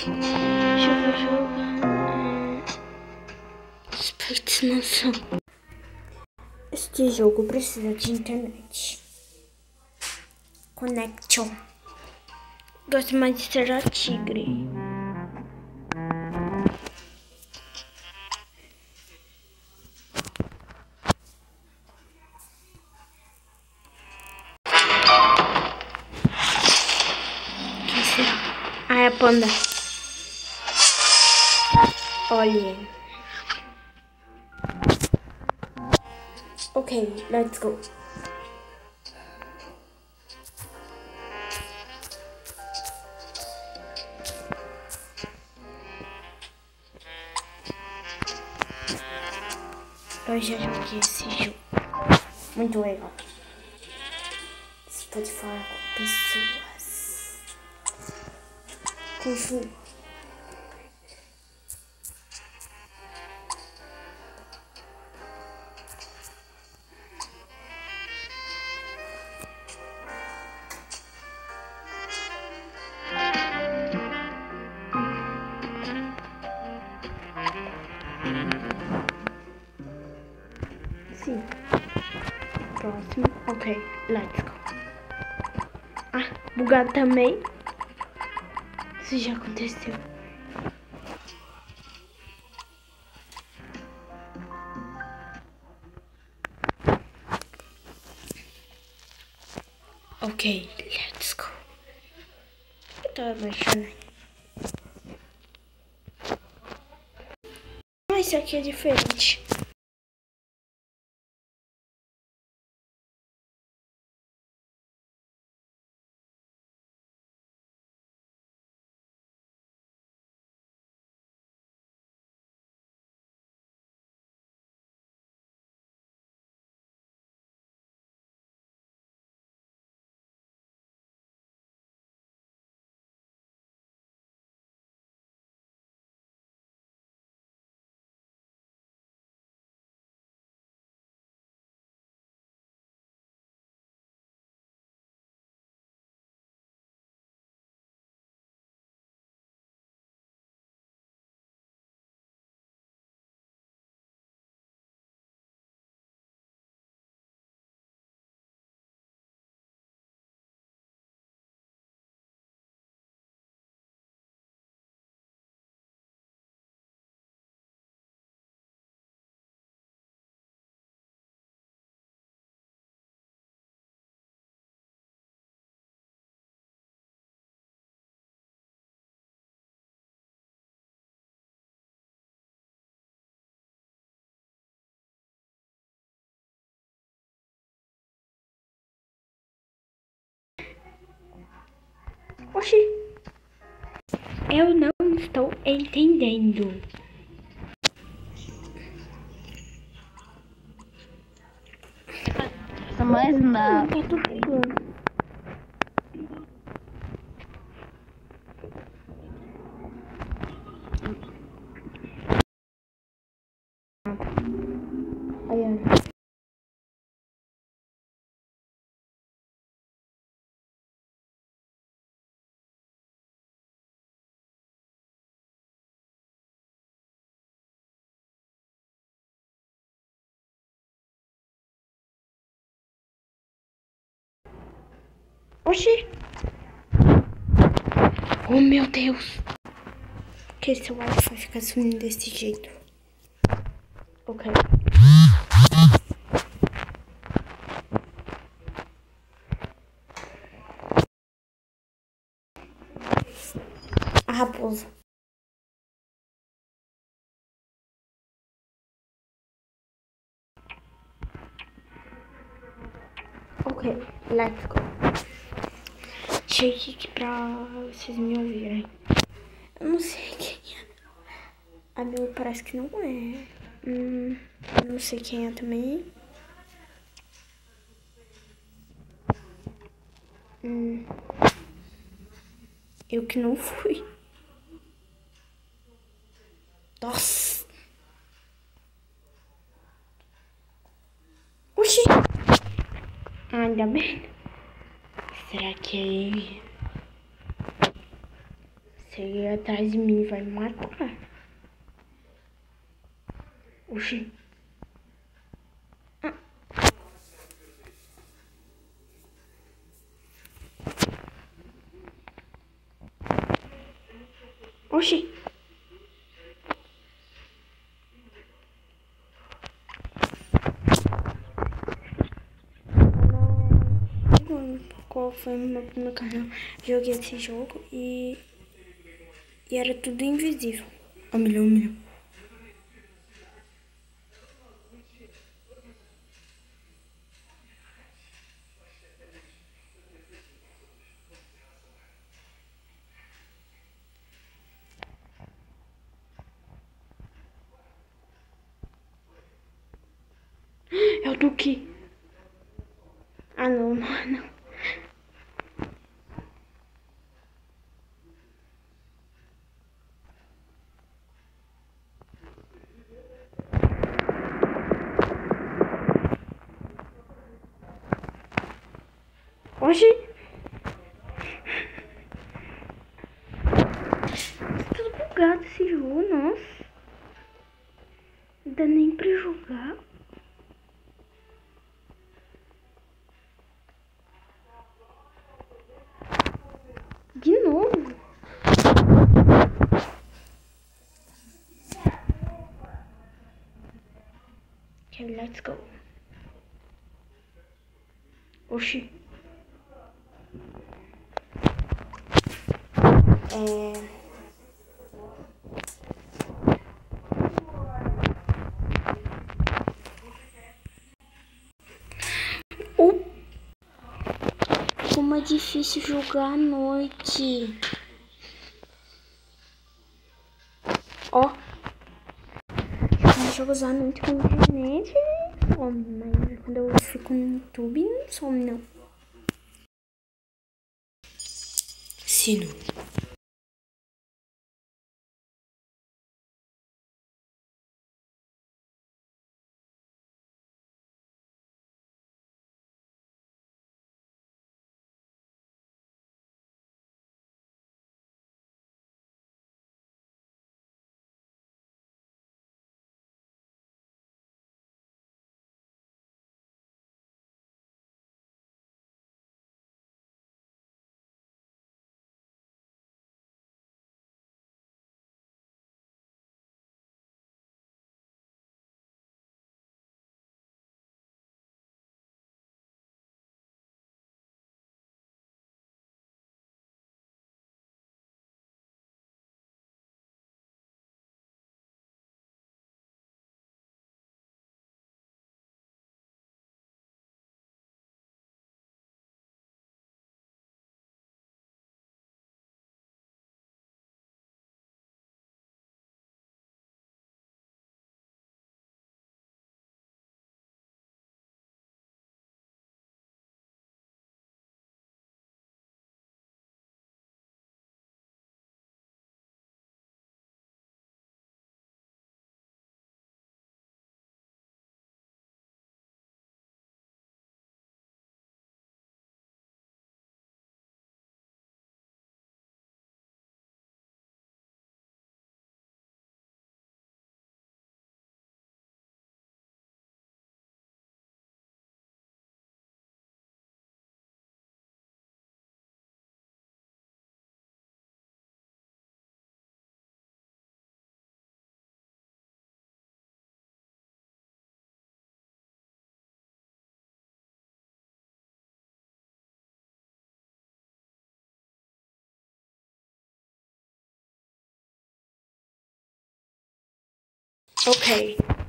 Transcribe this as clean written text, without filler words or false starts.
Deixa eu jogar. Spirits Mansão. Este jogo precisa de internet. Connection. Gosto mais de ser a tigre. Quem será? Ah, é a panda. Olha. Ok, let's go. Eu já joguei esse jogo. Muito legal. Você pode falar com pessoas. Com Sim. Próximo. Ok, let's go. Ah, bugado também. Isso já aconteceu. Ok, let's go. Eu tava baixando. Ah, isso aqui é diferente. Oxi. Eu não estou entendendo. Mas não. Tá tudo bugando. Ai, ai. Oxi. Oh, meu Deus. Que seu Wi-Fi fica sumindo desse jeito. Ok. A raposa. Ok, let's go. Cheguei aqui pra vocês me ouvirem. Eu não sei quem é. A Bill parece que não é. Não sei quem é também. Eu que não fui. Nossa. Oxi. Ainda bem. Será que é ele? Se ele ir atrás de mim, vai me matar. Oxi. Oxi. Qual foi o meu primeiro canal? Joguei esse jogo e era tudo invisível. Um milhão. É o Duque. Ah, não. Oxi. Tá tudo bugado esse jogo, nossa. Não dá nem pra jogar. De novo. Ok, let's go. Oxi. Como é difícil jogar à noite. Ó. Jogar jogos à noite com internet some, mas quando eu fico no YouTube não some não. Sino. Ok.